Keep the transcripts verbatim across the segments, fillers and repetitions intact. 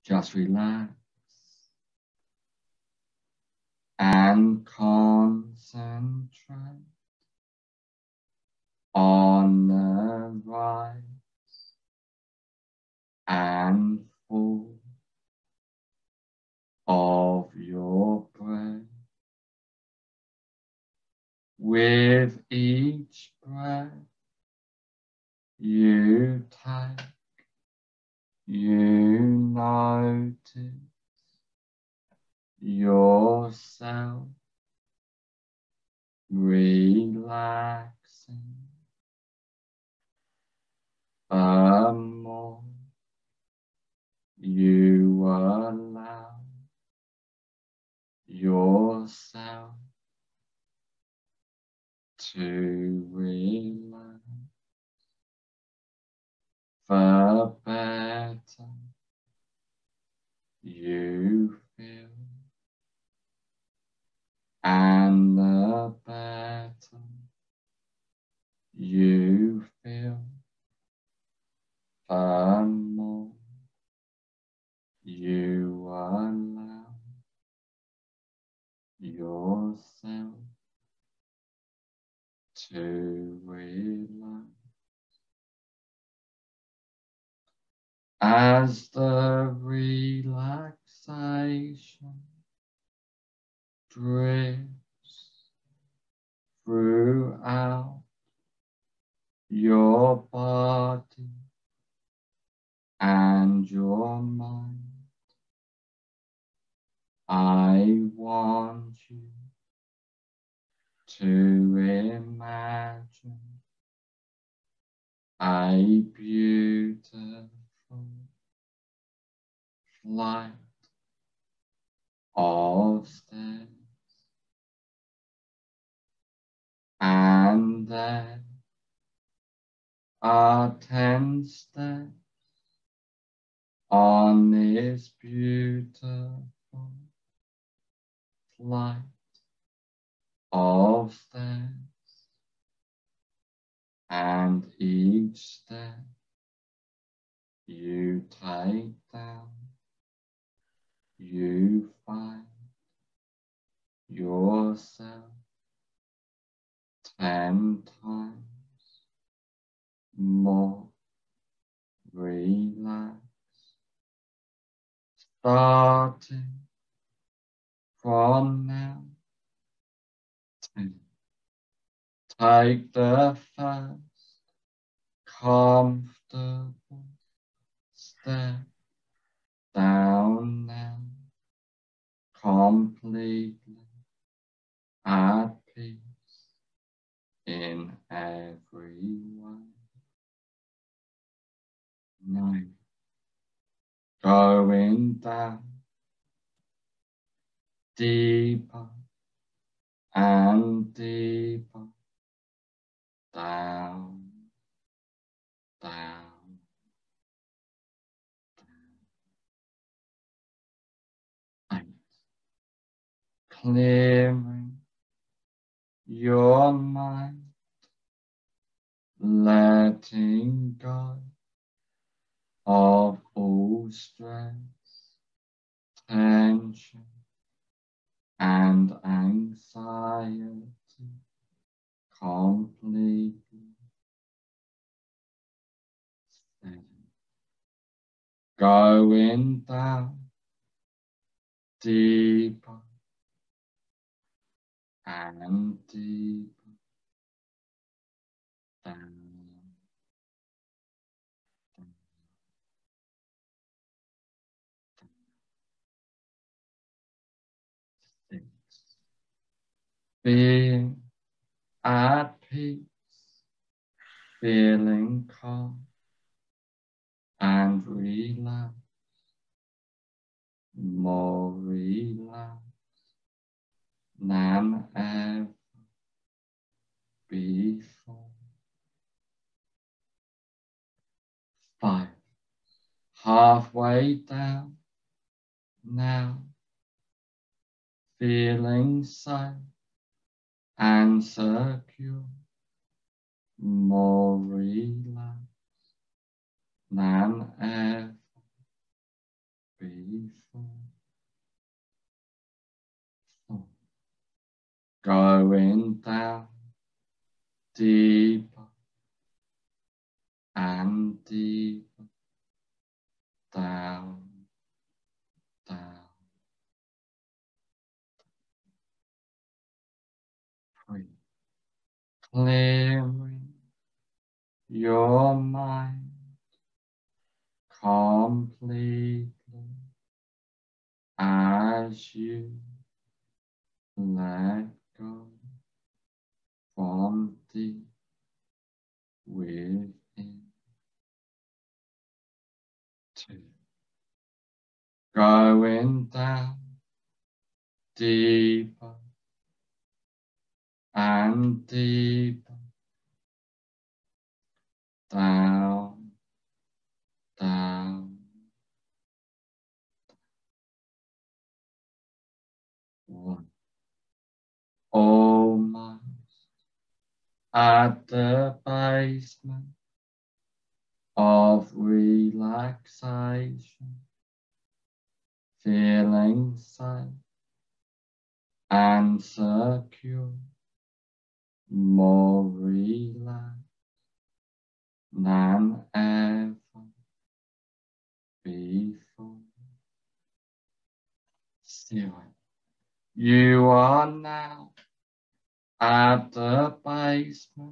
Just relax and concentrate on the rise and fall of your breath. With each breath you take, you notice yourself relaxing. The more you allow yourself to relax, the better you feel, and the better you feel, the more you allow yourself to relax. As the relaxation drifts throughout your body and your mind, I want you to imagine a beautiful flight of stairs, and there are ten steps on this beautiful flight of stairs, and each step you take down, you find yourself ten times more relaxed, starting from now. Ten. Take the first comfortable step down now, completely at peace in every way. Nine. Going down, deeper and deeper, down, down, down. Eight. Clearing your mind, letting go of all stress, tension, and anxiety completely. Seven. Going down deeper and deeper, down, down, down. Six. Being at peace, feeling calm and relaxed, more relaxed than ever before. Five. Halfway down now, feeling safe and secure, more relaxed than ever before. full. Full. Going down deeper and deeper, down, down. Free. Clearing your mind completely as you let go from deep within. Two. Going down deeper and deeper, down, down. One. Almost at the basement of relaxation, feeling safe and secure, more relaxed than ever before. Zero. You are now at the basement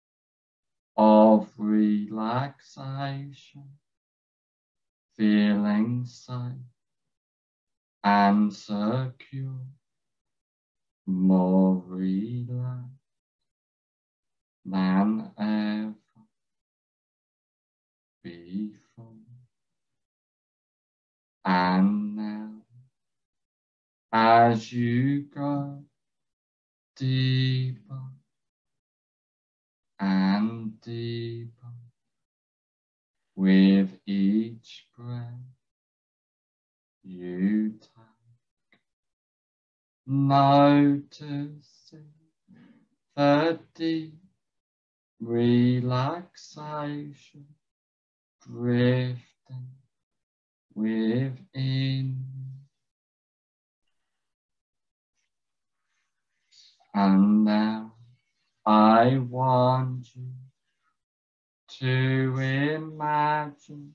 of relaxation, feeling safe and secure, more relaxed than ever before. And now, as you go deeper and deeper with each breath you take, noticing the deep relaxation drifting within. And now I want you to imagine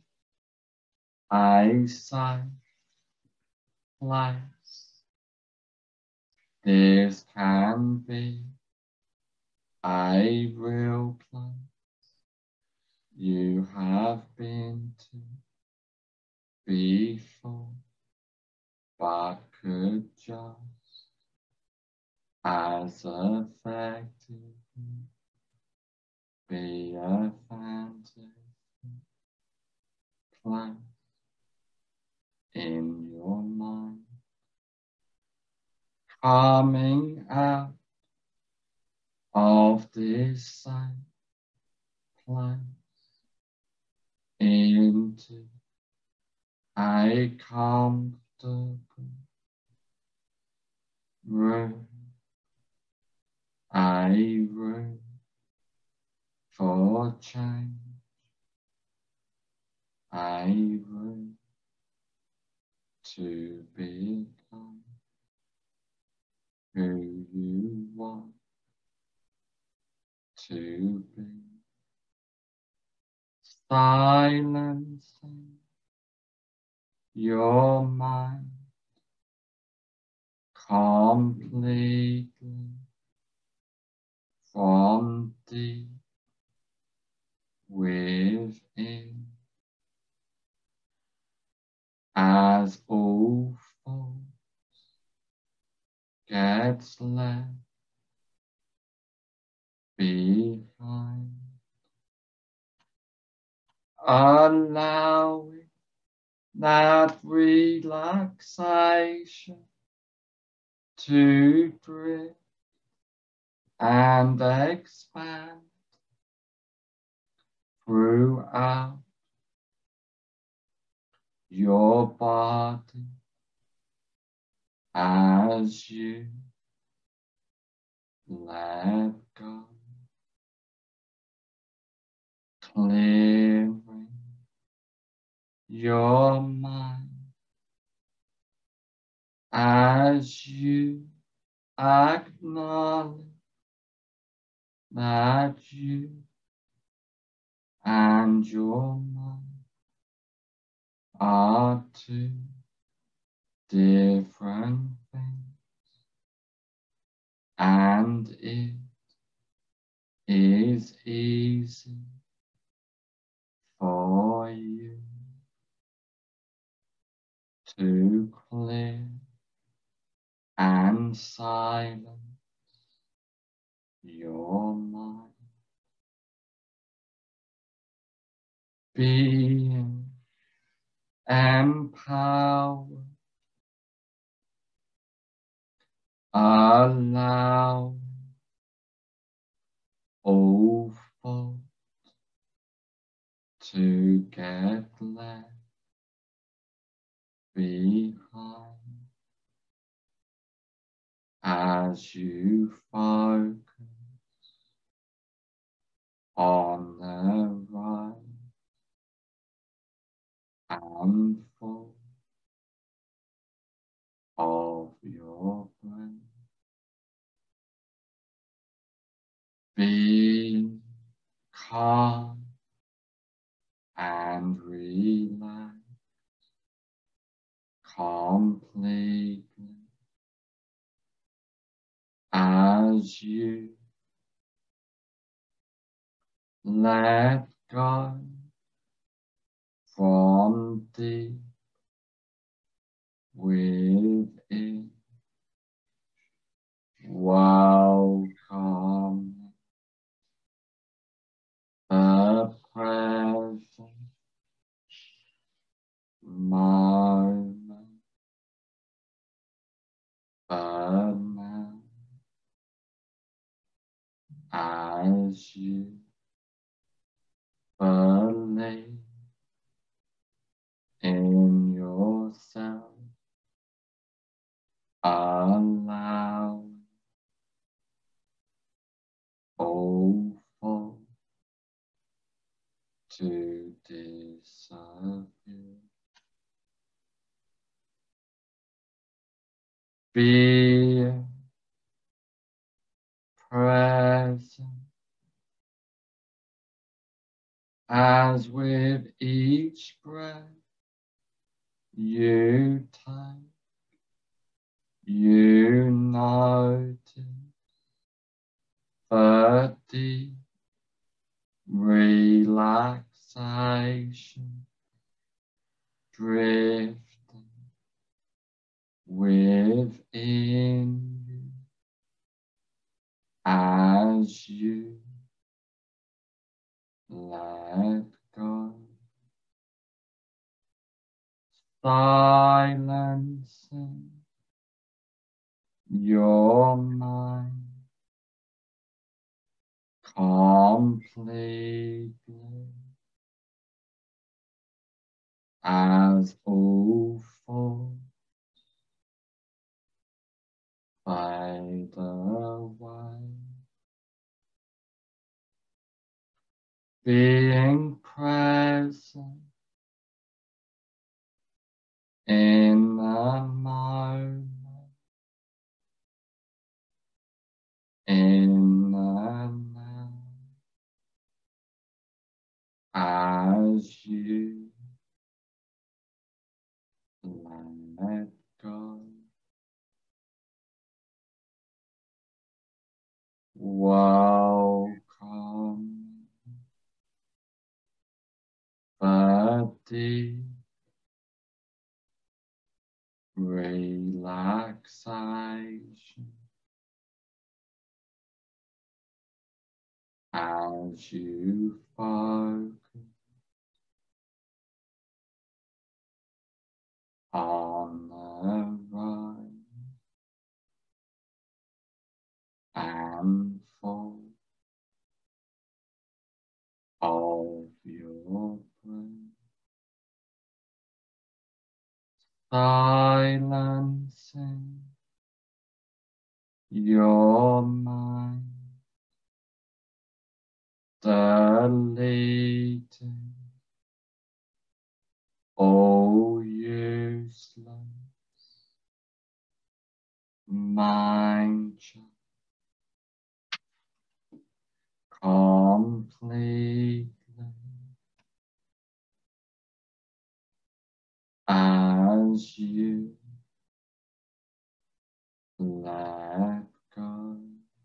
a safe place. This can be a real place you have been to before, but could just as effectively be a fantasy place in your mind, coming out of this same place into a comfortable room, a room for change, a room to become who you want to be, silencing your mind completely from deep within, as all thoughts gets left behind, allowing that relaxation to drift and expand throughout your body as you let go, clearing your mind as you acknowledge that you and your mind are two different things, and it is easy for you to clear and silence your mind, being empowered, allow all thought to get left behind as you focus on the right and full of your breath, being calm and relaxed completely as you let go from deep within, welcome the present moment, but now as you believe in yourself, allow all thought to disappear. Be present as with each breath you take, you notice the deep relaxation drifting within you as you let go, silencing your mind completely as all thoughts fade away, being present in the moment, in the now, as you let go. Welcome the deep relaxation as you focus on the right and full of your breath, silencing your mind, deleting all useless as you let go,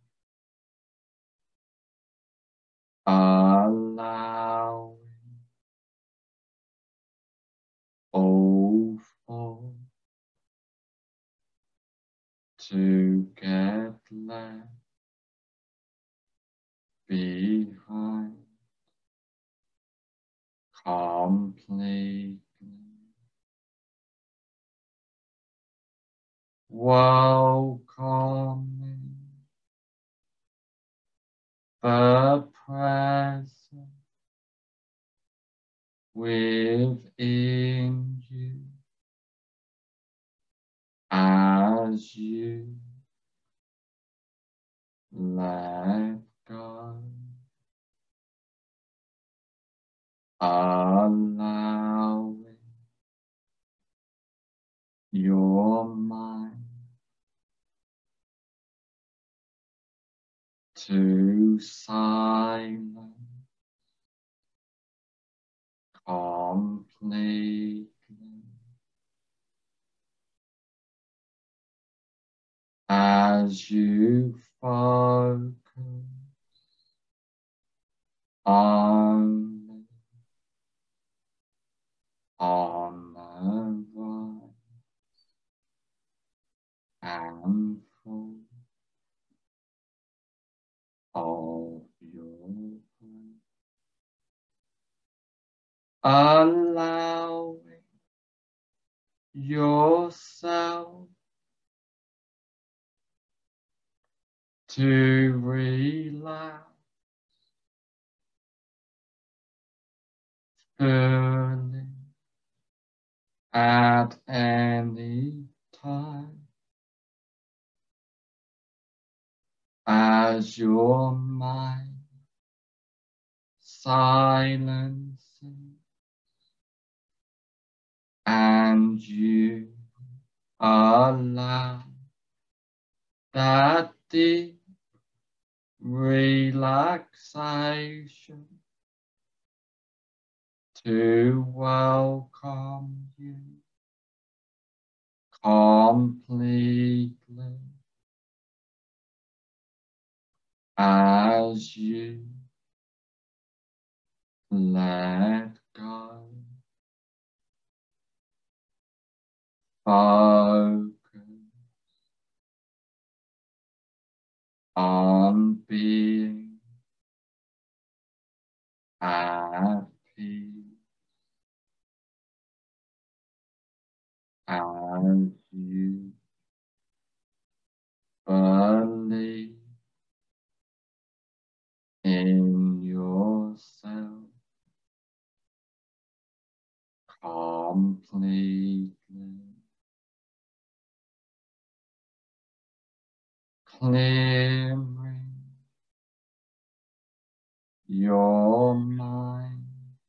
allowing all thoughts to get left behind completely, welcoming the present within you as you let go, allowing your mind to silence completely as you focus only on the rise and fall of your breath, allowing yourself to relax fully at any time as your mind silencing and you allow that deep relaxation to welcome you completely as you let go, focus on being at peace as you believe in yourself completely, clearing your mind,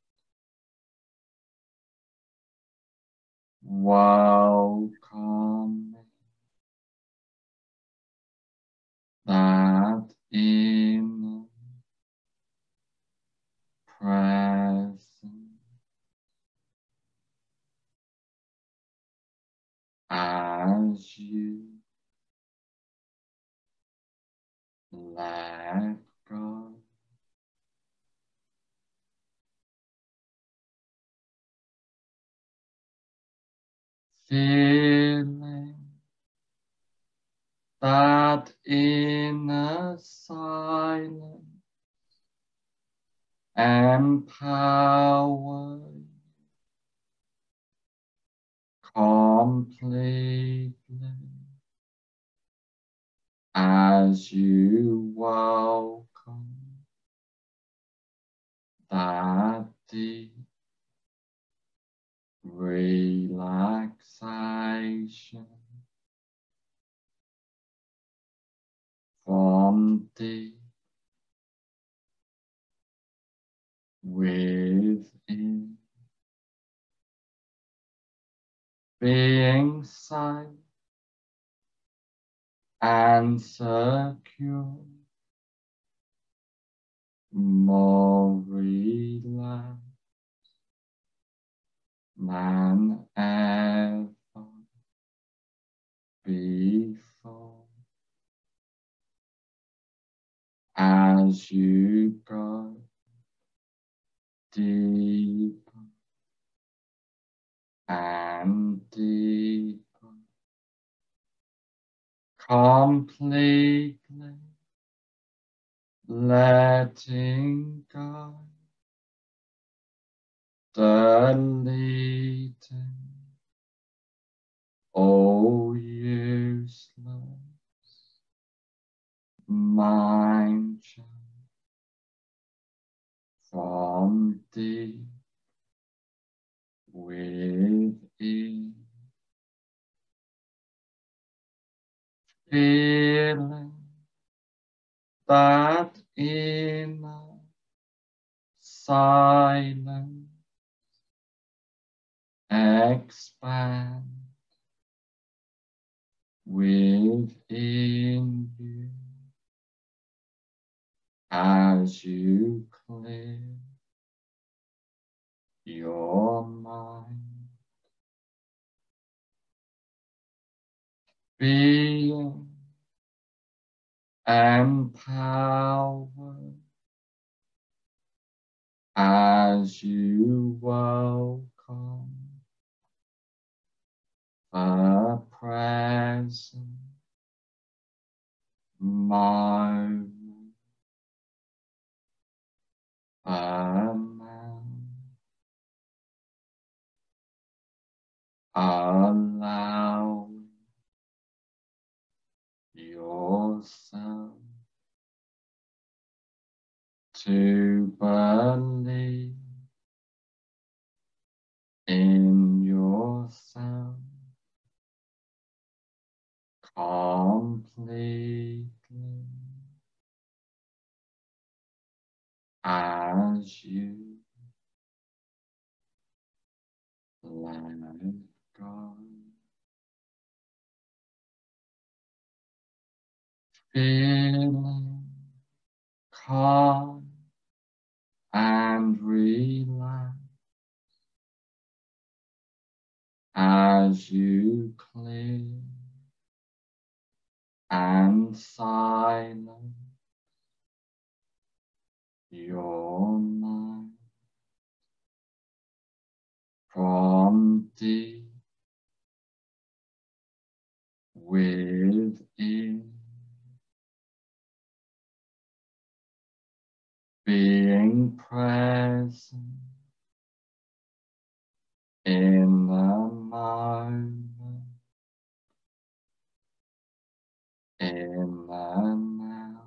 welcoming that inner presence as you let go, feeling that inner silence empower completely as you welcome that deep relaxation from deep within, being safe and secure, more relaxed than ever as you go deeper and deeper, completely letting go, deleting all useless mind chatter from deep within, feeling that inner silence expand within you as you clear your mind, being empowered as you welcome the present moment, allowing yourself to believe in yourself completely as you let go, feeling calm and relaxed as you clear and silence your mind from deep within, being present in the moment, in the now,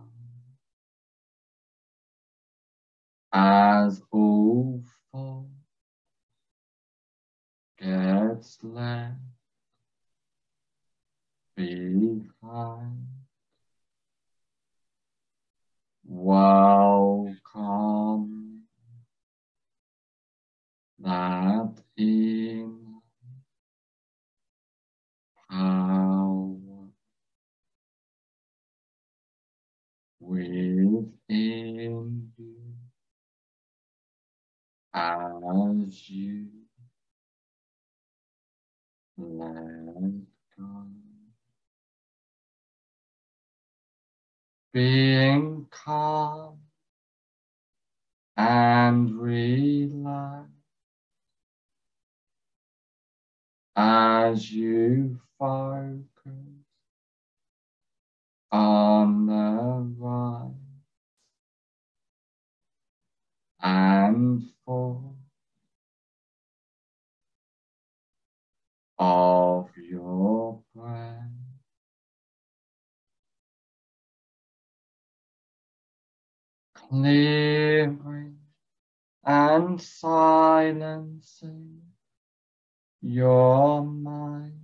as all thought gets left behind. Welcome that inner power within you as you let go, being calm and relaxed as you focus on the right and forth of your breath, clearing and silencing your mind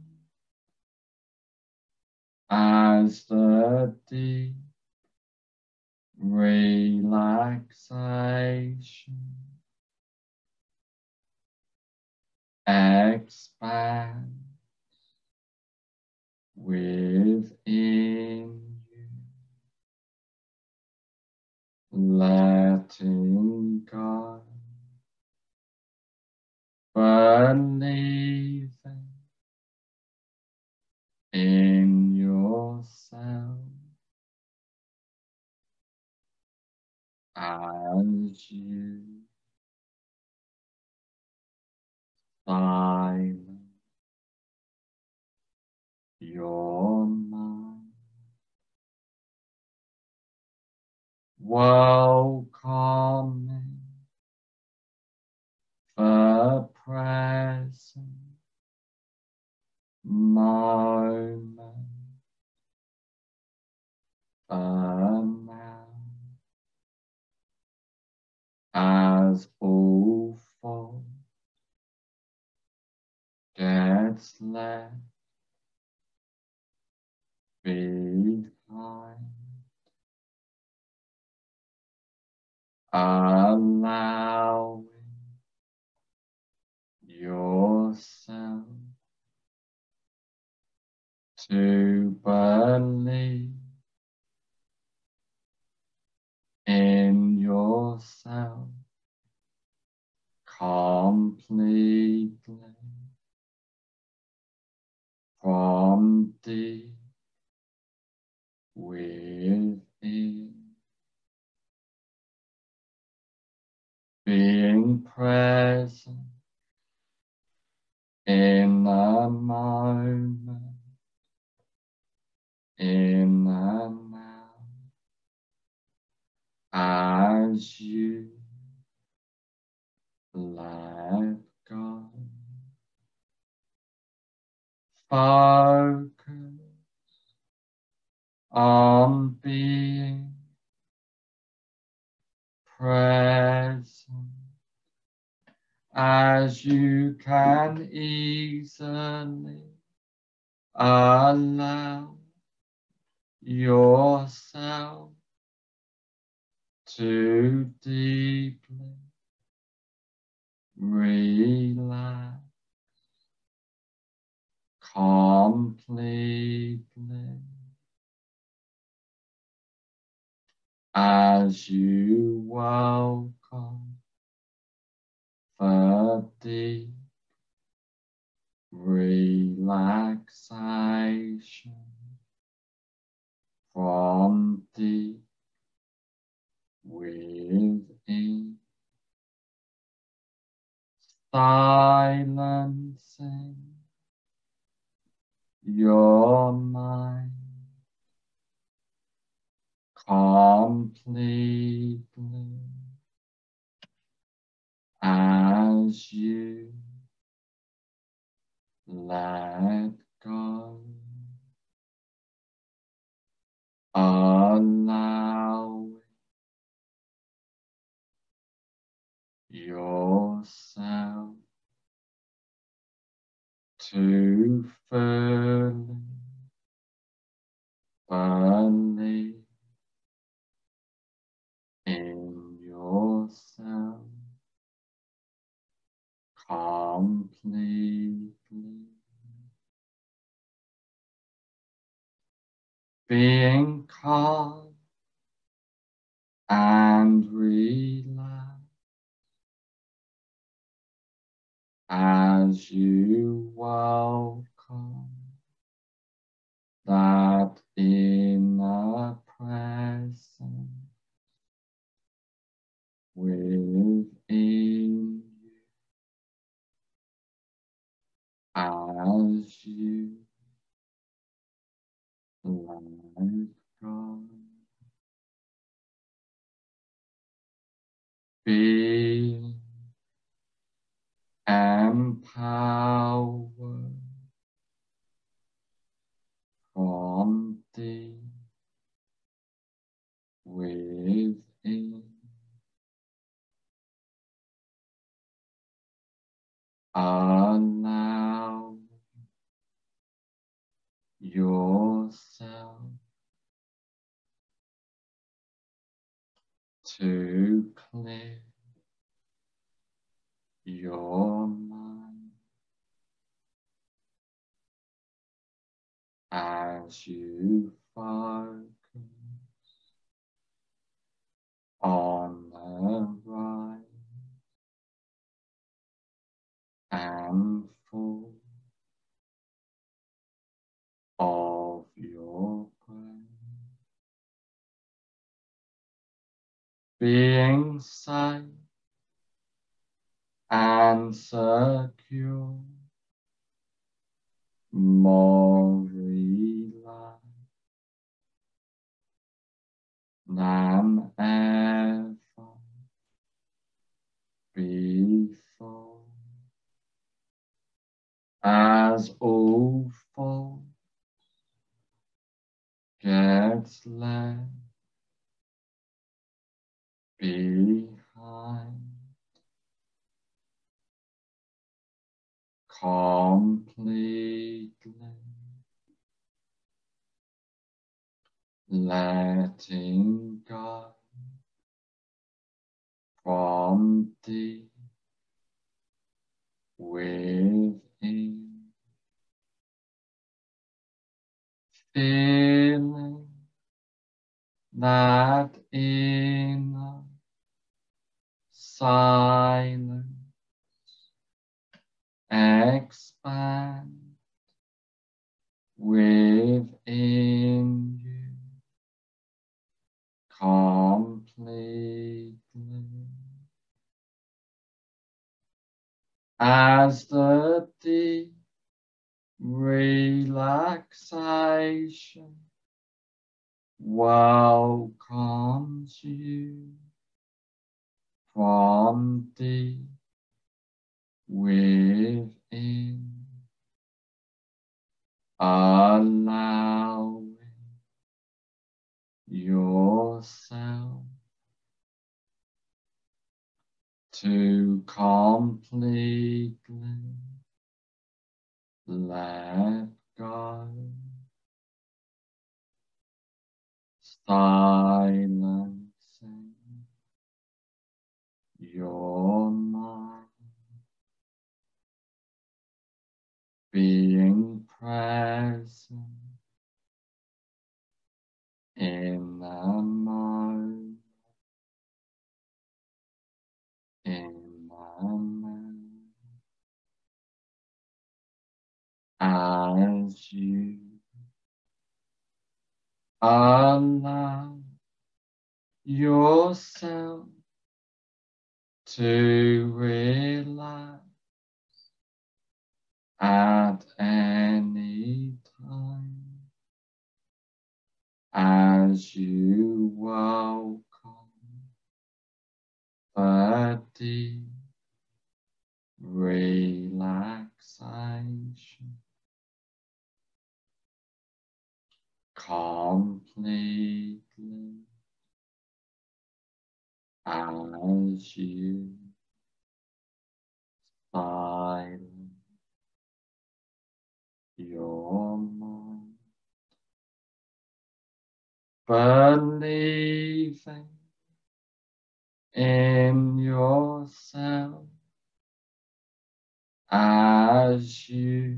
as the deep relaxation expands within you, letting go, believing in yourself as you silence your mind, welcoming the present moment, the now, as all thought gets left behind, allowing yourself to believe in yourself completely from deep within, being present in the moment, in the now, as you let go. Focus on being present as you can easily allow yourself to deeply relax completely as you welcome the deep relaxation from deep within, silencing your mind completely as you let go, allowing yourself to fully believe in yourself completely, being calm and relaxed as you welcome that inner presence within you as you let go. Be empowered from deep within, allow yourself to clear your mind as you focus on the right and full of your breath. being safe and secure, more relaxed than ever before, as all thoughts gets left behind, completely letting go from deep within, feeling that inner silence expand within you completely, as the deep relaxation welcomes you from deep within, allowing yourself to completely let go, silencing your mind, being present in the moment, in the moment, as you allow yourself to relax at any time, as you welcome the deep relaxation completely, as you silence your mind, believing in yourself as you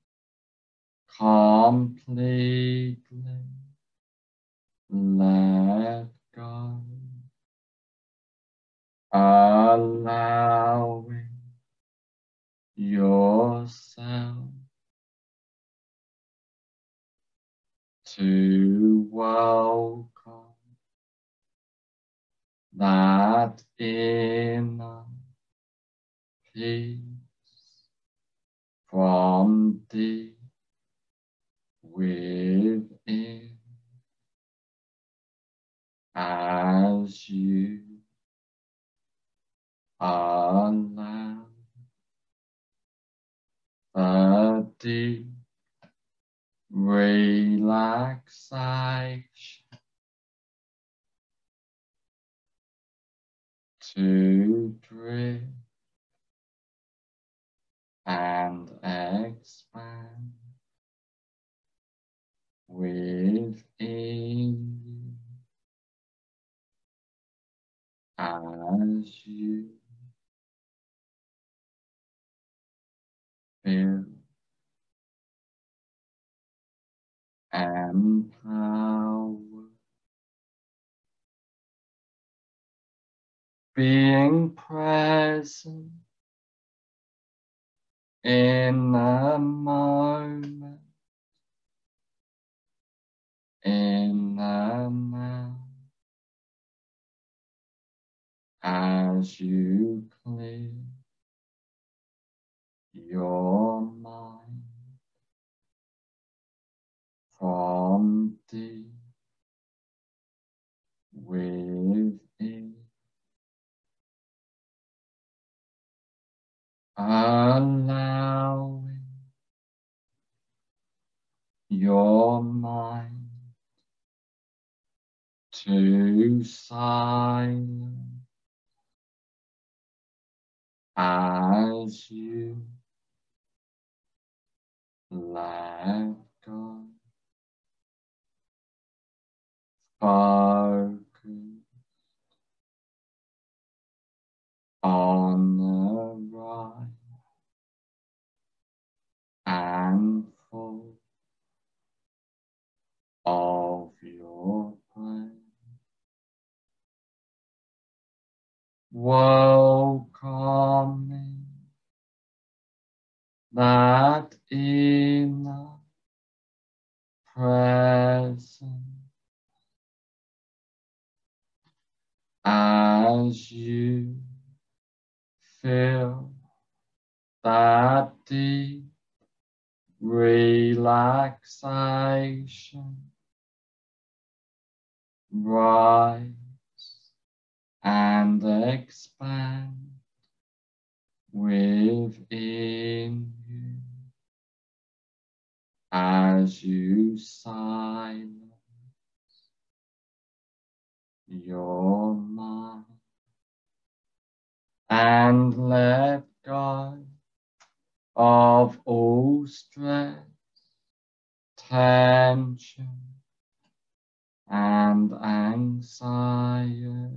completely let go, allowing yourself to welcome that inner peace from deep within, as you allow the deep relaxation to drift and expand within you, as you feel empowered, being present in the moment, in the now, as you clear your mind from deep within, allowing your mind to silence as you let go. Focus on the right and full of your breath, welcoming that inner presence as you feel that deep relaxation rise and expand within you as you silence your mind and let go of all stress, tension, and anxiety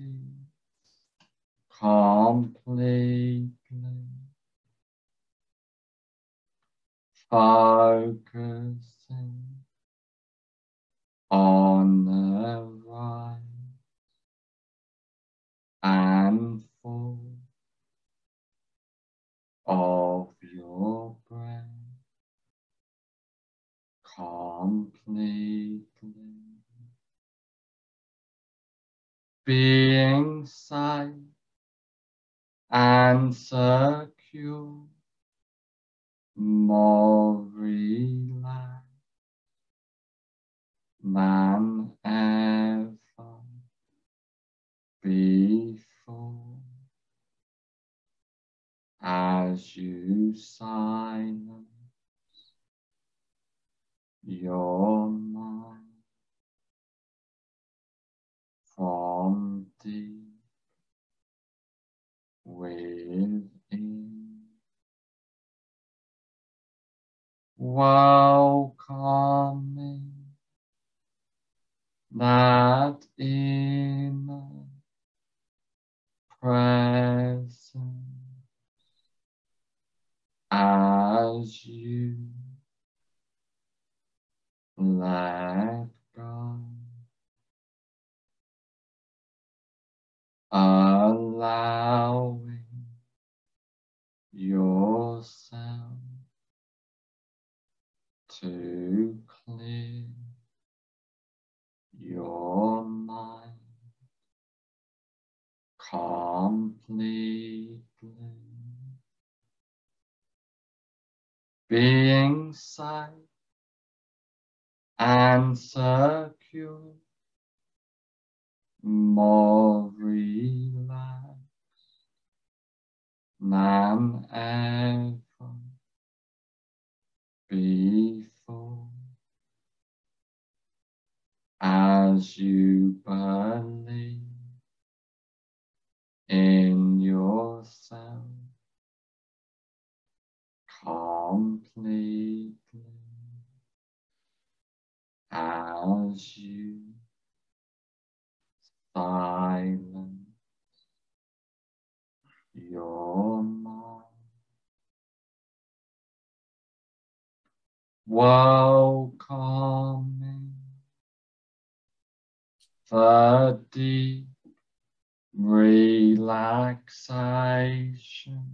completely, focusing on the right and full of your breath completely, being safe and secure, more relaxed than ever before as you silence your mind from deep within, welcoming that inner presence as you let go, allowing yourself to clear your mind completely, being safe and secure, more relaxed than ever before as you believe in yourself completely as you silence your mind, welcoming the deep relaxation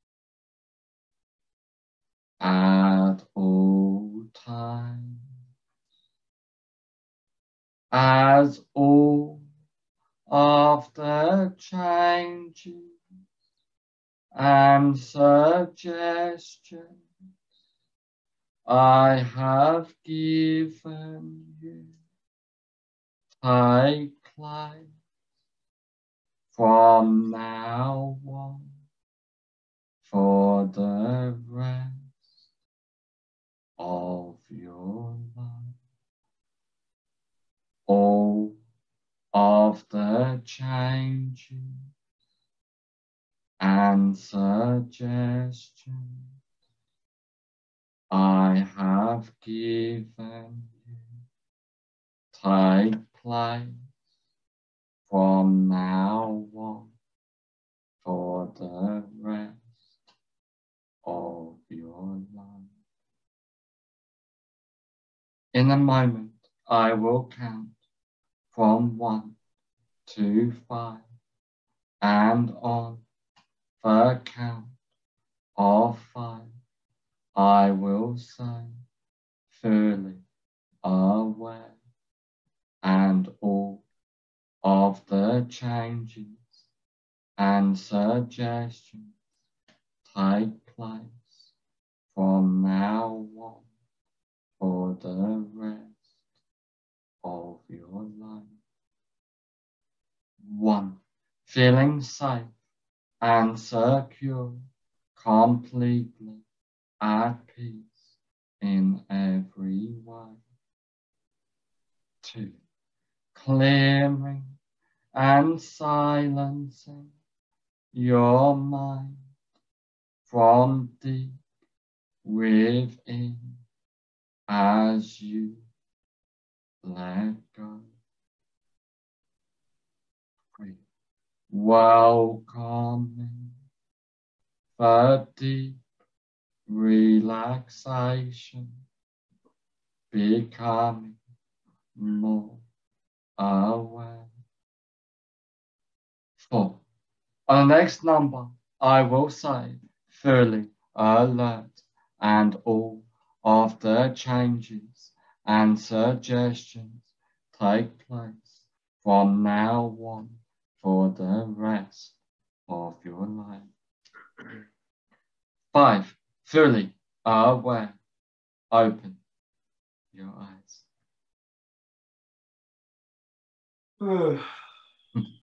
at all times as all of the changes and suggestions I have given you take place from now on for the rest of your life. All of the changes and suggestions I have given you take place from now on for the rest of your life. In a moment, I will count from one to five, and on the count of five, I will say, fully aware, and all of the changes and suggestions take place from now on for the rest of your life. One, feeling safe and secure, completely at peace in every way. Two, clearing and silencing your mind from deep within as you let go. Three, welcoming the deep relaxation, becoming more aware. Four, on the next number, I will say fully alert, and all of the changes and suggestions take place from now on for the rest of your life. Five, fully aware. Open your eyes.